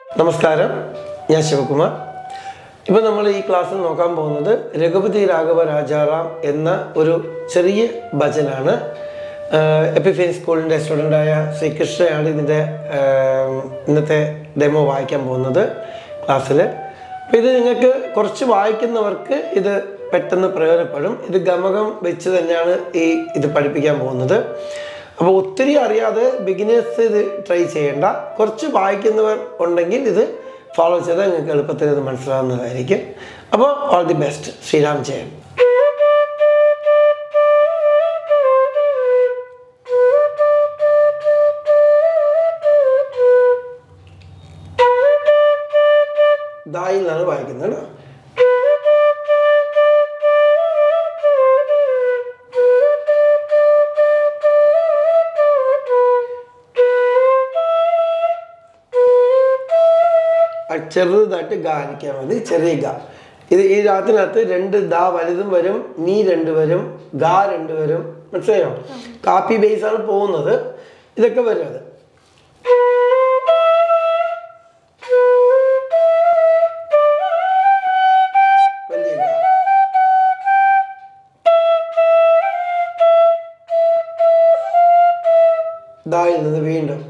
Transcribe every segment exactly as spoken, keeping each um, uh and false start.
നമസ്കാരം, ഞാൻ ശിവകുമാർ. ഇപ്പോൾ നമ്മൾ ഈ ക്ലാസ്സിൽ നോക്കാൻ പോകുന്നത് രഘുപതി രാഘവ രാജാറാം എന്ന ഒരു ചെറിയ ഭജനാണ്. എപ്പിഫേനി സ്കൂളിൻ്റെ സ്റ്റുഡൻ്റായ ശ്രീകൃഷ്ണയാണ് ഇതിൻ്റെ ഇന്നത്തെ ഡെമോ വായിക്കാൻ പോകുന്നത് ക്ലാസ്സിൽ. അപ്പോൾ ഇത് നിങ്ങൾക്ക് കുറച്ച് വായിക്കുന്നവർക്ക് ഇത് പെട്ടെന്ന് പ്രയോജനപ്പെടും. ഇത് ഗമകം വെച്ച് തന്നെയാണ് ഈ ഇത് പഠിപ്പിക്കാൻ പോകുന്നത്. അപ്പോൾ ഒത്തിരി അറിയാതെ ബിഗിനേഴ്സ് ഇത് ട്രൈ ചെയ്യേണ്ട. കുറച്ച് വായിക്കുന്നവർ ഉണ്ടെങ്കിൽ ഇത് ഫോളോ ചെയ്താൽ നിങ്ങൾക്ക് എളുപ്പത്തിൽ ഇത് മനസ്സിലാവുന്നതായിരിക്കും. അപ്പോൾ all the best. Sriram Jayan. ദായിൽ നിന്നാണ് വായിക്കുന്നത്. ചെറുതായിട്ട് ഗ അനിക്കാൻ മതി, ചെറിയ ഗ. ഇത് ഈ രാഗത്തിനകത്ത് രണ്ട് ദ വലുതും വരും, നീ രണ്ട് വരും, ഗ രണ്ട് വരും. മനസ്സിലായോ? കാപ്പി ബേസ് ആണ് പോകുന്നത്. ഇതൊക്കെ വരും. അത് വലിയ ഗ. ദായിൽ നിന്ന് വീണ്ടും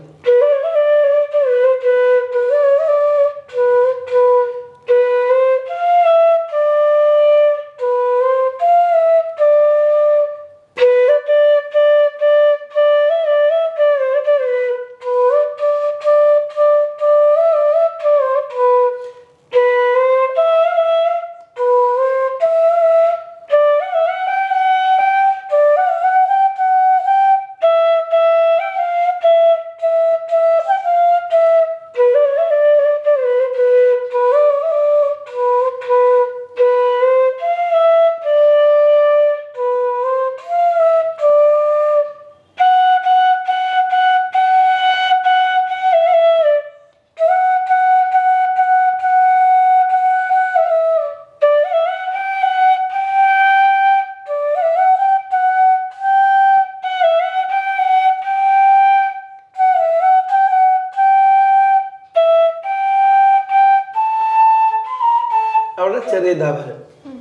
അവിടെ ചെറിയ ദാ വരും.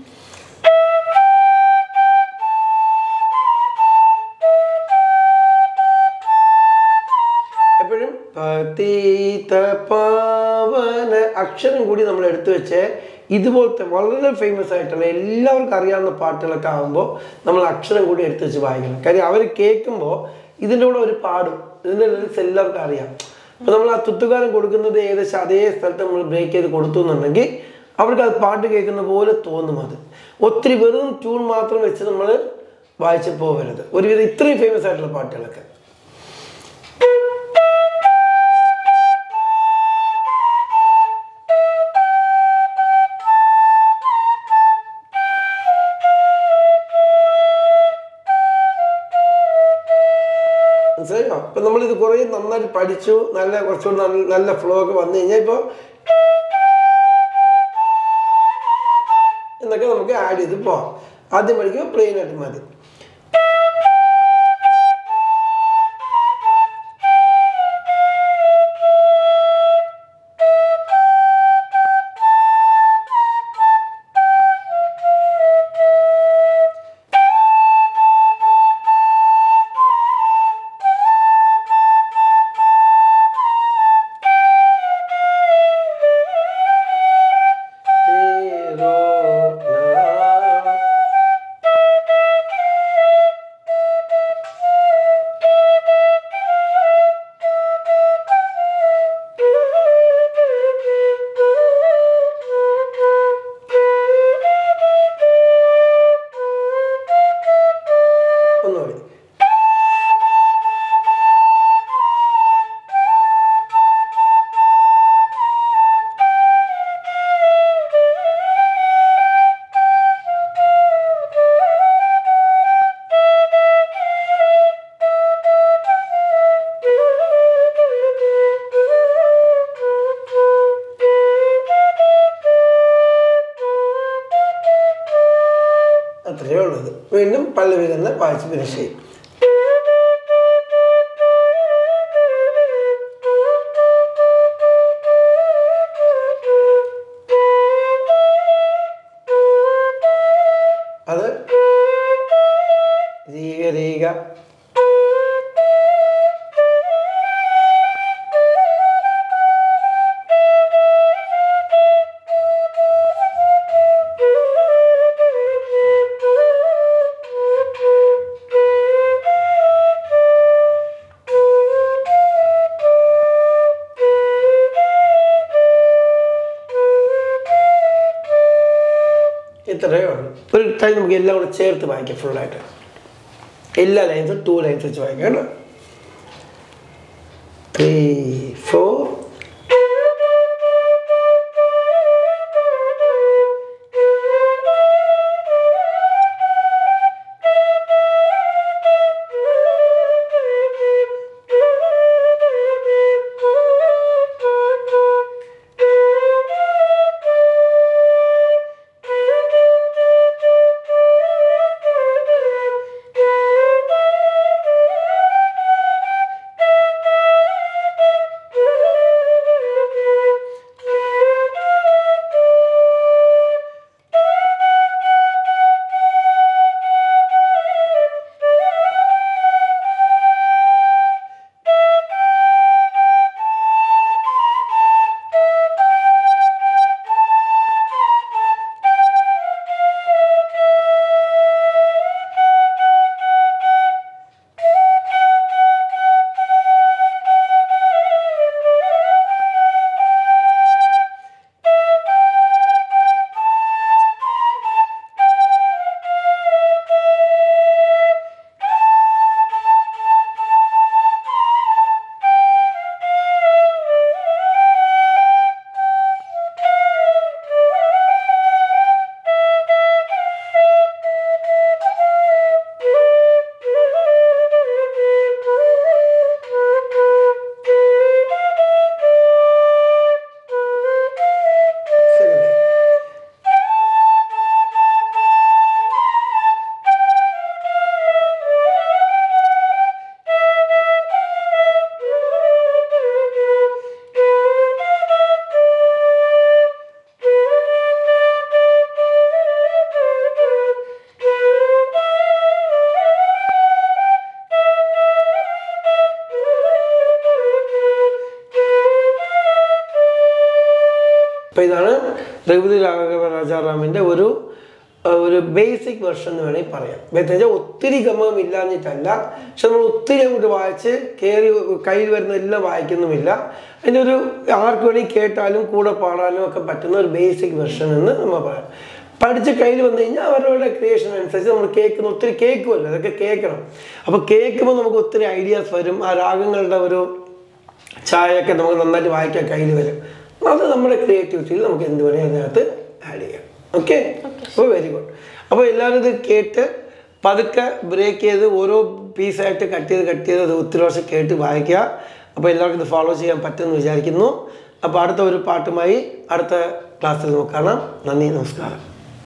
എപ്പോഴും പതിത പാവന അക്ഷരം കൂടി നമ്മൾ എടുത്തു വെച്ച് ഇതുപോലത്തെ വളരെ ഫേമസ് ആയിട്ടുള്ള എല്ലാവർക്കും അറിയാവുന്ന പാട്ടുകളൊക്കെ ആകുമ്പോൾ നമ്മൾ അക്ഷരം കൂടി എടുത്തു വെച്ച് വായിക്കണം. കാര്യം അവർ കേൾക്കുമ്പോൾ ഇതിൻ്റെ കൂടെ ഒരു പാടും. ഇതിൻ്റെ ലിറിക്സ് എല്ലാവർക്കും അറിയാം. അപ്പോൾ നമ്മൾ ആ തുത്തുകാരൻ കൊടുക്കുന്നത് ഏകദേശം അതേ സ്ഥലത്ത് നമ്മൾ ബ്രേക്ക് ചെയ്ത് കൊടുത്തു എന്നുണ്ടെങ്കിൽ അവർക്ക് അത് പാട്ട് കേൾക്കുന്ന പോലെ തോന്നും. അത് ഒത്തിരി വെറും ട്യൂൺ മാത്രം വെച്ച് നമ്മൾ വായിച്ച് പോകരുത്. ഒരുവിധം ഇത്രയും ഫേമസ് ആയിട്ടുള്ള പാട്ടുകളൊക്കെ മനസ്സിലായോ? അപ്പം നമ്മളിത് കുറേ നന്നായിട്ട് പഠിച്ചു. നല്ല കുറച്ചുകൂടി നല്ല നല്ല ഫ്ലോ ഒക്കെ വന്നു കഴിഞ്ഞാൽ ഇപ്പോൾ എന്നൊക്കെ നമുക്ക് ആഡ് ചെയ്ത് പോവാം. ആദ്യം പഠിക്കുമ്പോൾ പ്ലെയിൻ ആയിട്ട് മതി. അത്രയേ ഉള്ളത്. വീണ്ടും പല്ലവി തന്നെ വായിച്ച് ഫിനിഷ് ചെയ്യും. ഇത്രയേ ഉള്ളൂ. ഒരു ടൈം നമുക്ക് എല്ലാം കൂടെ ചേർത്ത് വായിക്കാം ഫുള്ളായിട്ട്. എല്ലാ ലൈൻസും ടു ലൈൻസ് വെച്ച് വായിക്കാം കേട്ടോ. ത്രീ ഫോർ അപ്പോൾ ഇതാണ് രഘുപതി രാഘവ രാജാറാമിൻ്റെ ഒരു ഒരു ബേസിക് വെർഷൻ എന്ന് വേണമെങ്കിൽ പറയാം. വെച്ചാൽ ഒത്തിരി ഗമകം ഇല്ലാഞ്ഞിട്ടല്ല, പക്ഷെ നമ്മൾ ഒത്തിരി അങ്ങോട്ട് വായിച്ച് കയറി കയ്യിൽ വരുന്ന എല്ലാം വായിക്കുന്നുമില്ല. അതിൻ്റെ ഒരു ആർക്ക് വേണമെങ്കിൽ കേട്ടാലും കൂടെ പാടാനും ഒക്കെ പറ്റുന്ന ഒരു ബേസിക് വെർഷൻ എന്ന് നമ്മൾ പറയാം. പഠിച്ച് കയ്യിൽ വന്നു കഴിഞ്ഞാൽ അവരുടെ ക്രിയേഷൻ അനുസരിച്ച് നമ്മൾ കേൾക്കുന്ന ഒത്തിരി കേൾക്കുമല്ലോ, അതൊക്കെ കേൾക്കണം. അപ്പോൾ കേൾക്കുമ്പോൾ നമുക്ക് ഒത്തിരി ഐഡിയാസ് വരും. ആ രാഗങ്ങളുടെ ഒരു ചായയൊക്കെ നമുക്ക് നന്നായിട്ട് വായിക്കാൻ കയ്യിൽ വരും. അത് നമ്മുടെ ക്രിയേറ്റിവിറ്റിയിൽ നമുക്ക് എന്ത് വേണമെങ്കിൽ അതിനകത്ത് ആഡ് ചെയ്യാം. ഓക്കെ, അപ്പോൾ വെരി ഗുഡ്. അപ്പോൾ എല്ലാവരും ഇത് കേട്ട് പതുക്കെ ബ്രേക്ക് ചെയ്ത് ഓരോ പീസായിട്ട് കട്ട് ചെയ്ത് കട്ട് ചെയ്ത് അത് ഒത്തിരി വർഷം കേട്ട് വായിക്കുക. അപ്പോൾ എല്ലാവർക്കും ഇത് ഫോളോ ചെയ്യാൻ പറ്റുമെന്ന് വിചാരിക്കുന്നു. അപ്പോൾ അടുത്ത ഒരു പാട്ടുമായി അടുത്ത ക്ലാസ്സിൽ നമുക്ക് കാണാം. നന്ദി, നമസ്കാരം.